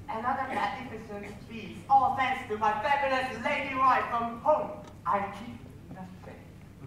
Another magnificent feast, all thanks to my fabulous lady wife from home. I keep nothing.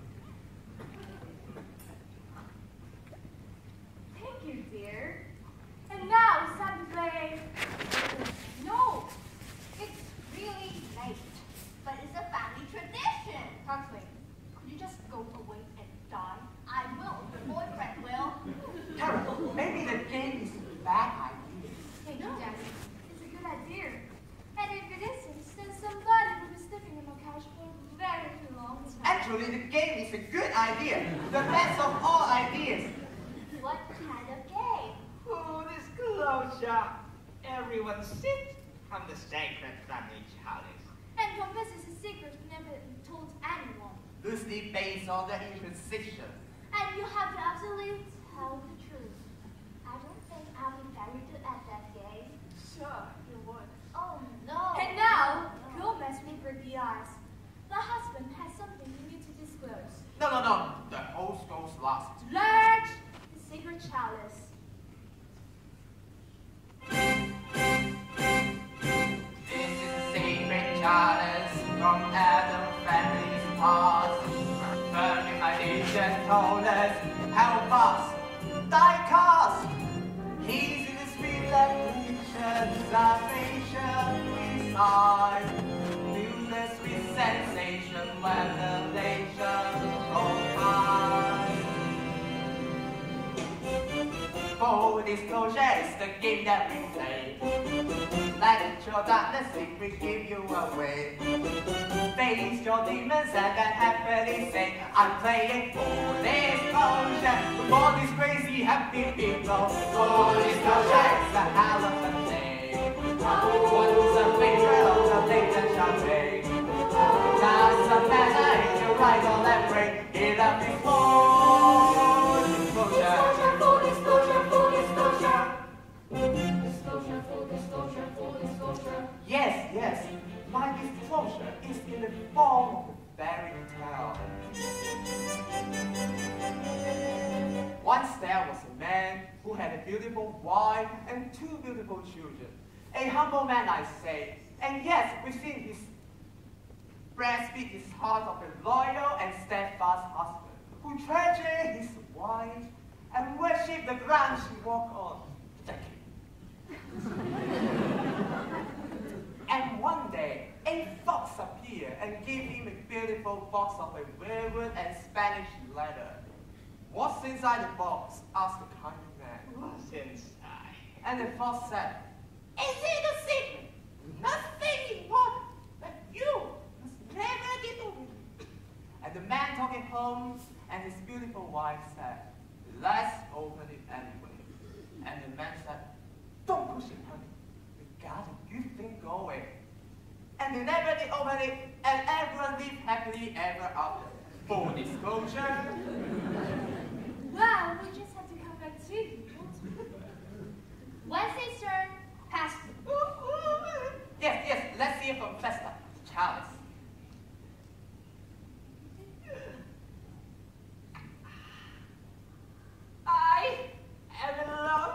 Thank you, dear. And now it's time to play. No, it's really late. But it's a family tradition. Huxley, could you just go away and die? I will. The boyfriend will. Carol, maybe the game is a bad idea. Thank you, Daddy. It's a good idea. And if it isn't, then somebody will be sleeping in my couch for a very long time. Actually, the game is a good idea. The best of all ideas. What kind of game? Full disclosure. Everyone sit on the sacred family chalice. And confesses his secrets never told anyone. Loosely based on the Inquisition. And you have to absolutely tell the truth. I don't think I'll be very good at that game. Sure, you would. Oh no. And now, don't mess me with the eyes. My husband has something you need to disclose. No. The host goes last. Large, the secret chalice. This is a sacred chalice from Addams family's past. Burning my ancient told us, help us, thy cause. He's in the sweet affliction, salvation we sigh. Feel the sweet sensation when the nation goes high. Full disclosure is the game that we play. Let your darkness secret give you away. Face your demons and then happily say, I'm playing full disclosure with all these crazy happy people. Full disclosure is a hell of a day. Once a picture of the blatant champagne. Doesn't matter if you're right or left brain. It up is full disclosure. Full disclosure, full disclosure. Full disclosure. Yes. My disclosure is in the form of a fairy tale. Once there was a man who had a beautiful wife and 2 beautiful children. A humble man, I say, and yes, within his breast beat his heart of a loyal and steadfast husband, who treasured his wife and worshipped the ground she walked on. Thank you. And one day, a fox appeared and gave him a beautiful box of a velvet and Spanish leather. What's inside the box? Asked the kind man. What's inside? And the fox said, is it a secret? Nothing important, but you must never get over it. And the man took it home, and his beautiful wife said, let's open it anyway. And the man said, don't push it, honey. We got a good thing going. And they never did open it, and everyone lived happily ever after. Full disclosure. Well, we just have to come back to you. Wednesday's turn. Pass. Yes, let's hear from Festa, Charles. I am in love.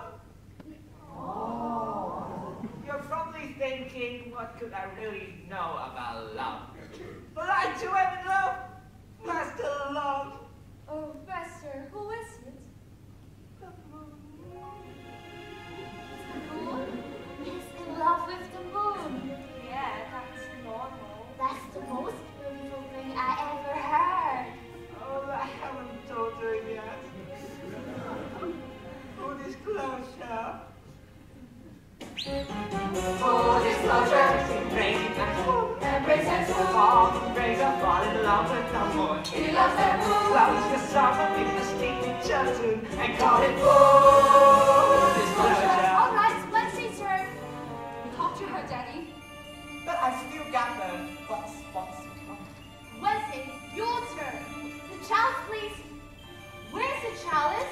Oh. You're probably thinking, what could I really know about love? But I too am in love. Master love. Oh, Buster, who is it? The moon is in love with the moon. Yeah, that's normal. That's the most beautiful thing I ever heard. Oh, I haven't told her yet. Full disclosure. Full disclosure. Breaking and full. Embrace and so long. Break up, fall in love with the moon. He loves the moon. Loves the summer. Make the state judgment and call it full disclosure. All right, Wednesday's turn. Talk to her, Daddy. But I still got the box. Wednesday, your turn. The chalice, please. Where's the chalice?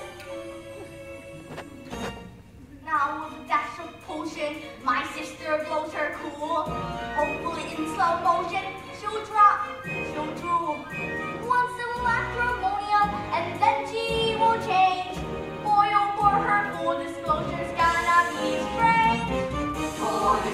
Now with a dash of potion, my sister blows her cool. Hopefully in slow motion, she'll drop, she'll drool. Once it will acrimonium, and then she will change. Boy, oh, for her full disclosure's gonna be strange. Full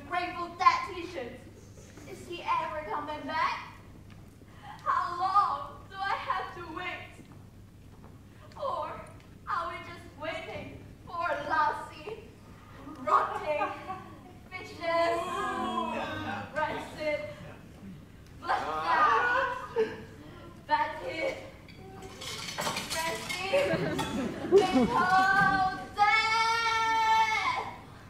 Grateful Dead t-shirts. Is he ever coming back? How long do I have to wait? Or are we just waiting for lousy, rotting, fishes, rancid, blood out, battered, rancid, cold death?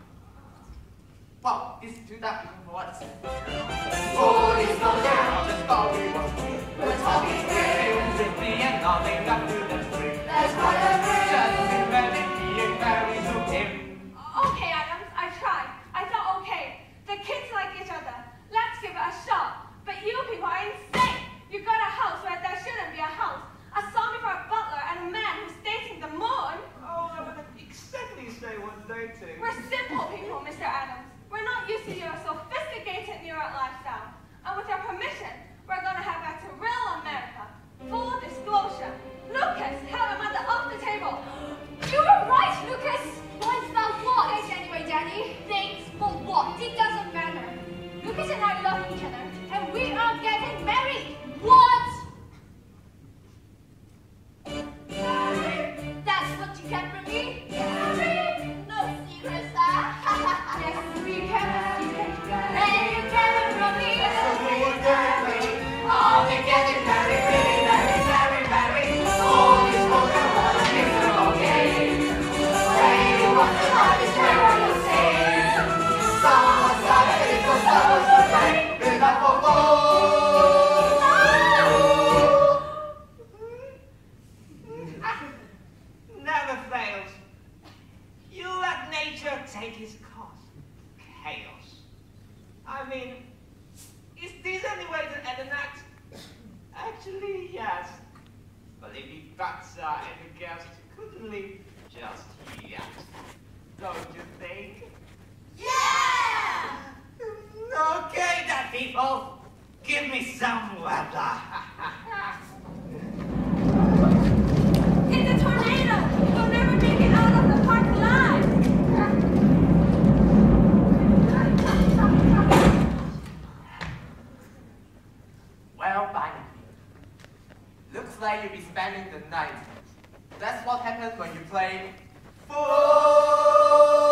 Well, it's too dark even for us. Full disclosure of the story was true. We're talking games with me and nothing up to the street. That's what I mean. Just imagine being married to him. Okay, Addams, I tried. I thought, okay, the kids like each other. Let's give it a shot. But you people are insane. You got a house where there shouldn't be a house. A zombie for a butler and a man who's dating the moon. Oh, I wouldn't exactly say what they do. We're simple people, Mr. Addams. We're not used to your sophisticated New York lifestyle. And with your permission, we're going to head back to real America. Full disclosure. Lucas, have him at the off the table. You were right, Lucas. What's that what? Yes, anyway, Daddy. Thanks for what? It doesn't matter. Lucas and I love each other, and we are getting married. What? That's what you get from me? No secrets, yes, we can. And you can from me. I'll be getting married, really married, married, married. All this program was a miserable game. Say what the heart is where you say. Someone's got a little someone's to blame. With a Never fails. You let nature take its course. Chaos. I mean, is this any way to end an act? Actually, yes. But if you bats are any guest, couldn't leave just yet. Don't you think? Yeah! Okay then, people. Give me some weather. It's a tornado. We'll never make it out of the park alive. Well, bye. Looks like you'll be spending the night. That's what happens when you play football.